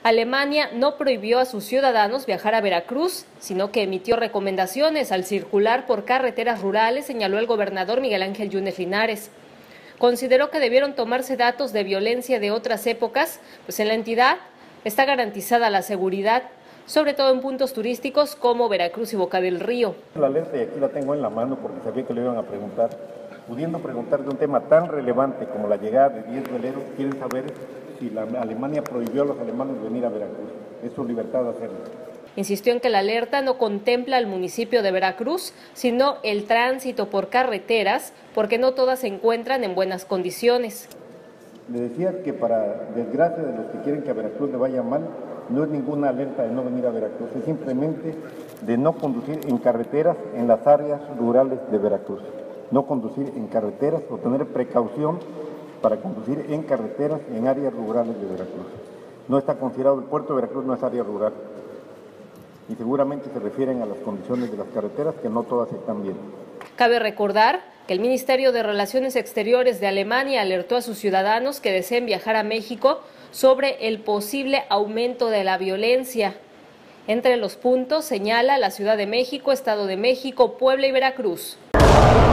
Alemania no prohibió a sus ciudadanos viajar a Veracruz, sino que emitió recomendaciones al circular por carreteras rurales, señaló el gobernador Miguel Ángel Yunes Linares. Consideró que debieron tomarse datos de violencia de otras épocas, pues en la entidad está garantizada la seguridad, sobre todo en puntos turísticos como Veracruz y Boca del Río. La alerta, y aquí la tengo en la mano porque sabía que le iban a preguntar, pudiendo preguntar de un tema tan relevante como la llegada de 10 veleros, quieren saber si la Alemania prohibió a los alemanes venir a Veracruz. Es su libertad de hacerlo. Insistió en que la alerta no contempla al municipio de Veracruz, sino el tránsito por carreteras, porque no todas se encuentran en buenas condiciones. Le decía que para desgracia de los que quieren que a Veracruz le vaya mal, no es ninguna alerta de no venir a Veracruz, es simplemente de no conducir en carreteras en las áreas rurales de Veracruz. No conducir en carreteras o tener precaución para conducir en carreteras en áreas rurales de Veracruz. No está considerado, el puerto de Veracruz no es área rural. Y seguramente se refieren a las condiciones de las carreteras, que no todas están bien. Cabe recordar que el Ministerio de Relaciones Exteriores de Alemania alertó a sus ciudadanos que deseen viajar a México sobre el posible aumento de la violencia. Entre los puntos señala la Ciudad de México, Estado de México, Puebla y Veracruz.